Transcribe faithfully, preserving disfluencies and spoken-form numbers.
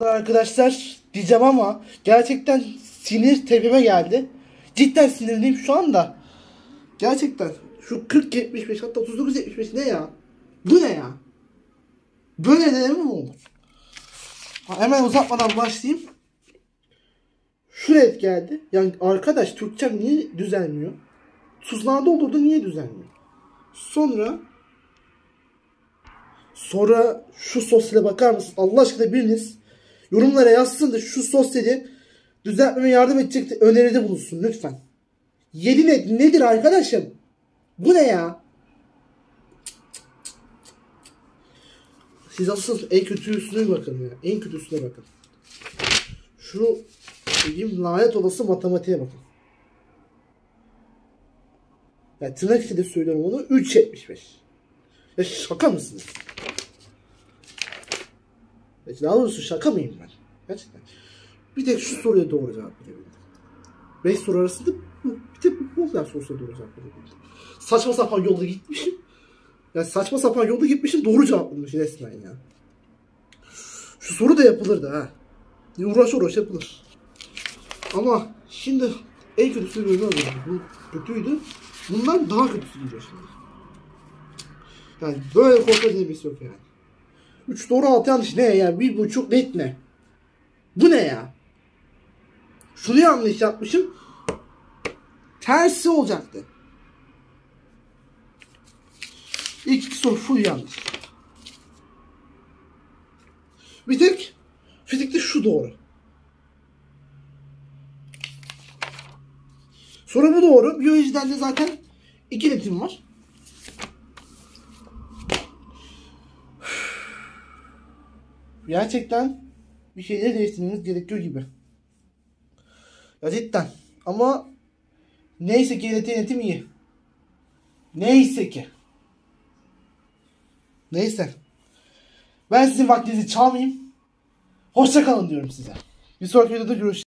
Arkadaşlar diyeceğim ama gerçekten sinir tepeme geldi. Cidden sinirliyim şu anda. Gerçekten şu kırk yetmiş beş hatta otuz dokuz yetmiş beş ne ya? Bu ne ya? Böyle deneme mi olur? Hemen uzatmadan başlayayım. Şu red geldi. Yani arkadaş Türkçem niye düzelmiyor? Tuzlarda olurdu niye düzelmiyor? Sonra Sonra şu sosyale bakar mısın? Allah aşkına biriniz yorumlara yazsın da şu sosyali düzeltmeme yardım edecek öneride bulunsun lütfen. yedi net nedir arkadaşım? Bu ne ya? Siz asıl en kötüsüne bakın ya. En kötüsüne bakın. Şu diyeyim, lanet olası matematiğe bakın. Yani tırnak içinde söylüyorum onu. üç yetmiş beş. Ya şaka mısınız? Daha doğrusu şaka mıyım ben? Gerçekten. Bir tek şu soruya doğru cevap verebildim. beş soru arasında bir tek bu kadar sorusuna doğru cevap verebildim. Saçma sapan yolda gitmişim. Yani saçma sapan yolda gitmişim, doğru cevap bulmuş resmen ya. Şu soru da yapılırdı ha. Uğraş uğraş yapılır. Ama şimdi en kötüsü böyle oldu. Bu kötüydü. Bundan daha kötüsü geliyor şimdi. Yani böyle korkma demesi yok yani. üç doğru altı yanlış ne ya? bir buçuk net ne? Bu ne ya? Şunu yanlış yapmışım. Tersi olacaktı. İlk iki soru full yanlış. Bir tek fizikte şu doğru. Sonra bu doğru. Biyolojiden de zaten iki netim var. Gerçekten bir şeyleri değiştirmemiz gerekiyor gibi. Ya cidden. Ama neyse ki G L T netim iyi. Neyse ki. Neyse. Ben sizin vaktinizi çalmayayım. Hoşça kalın diyorum size. Bir sonraki videoda görüşürüz.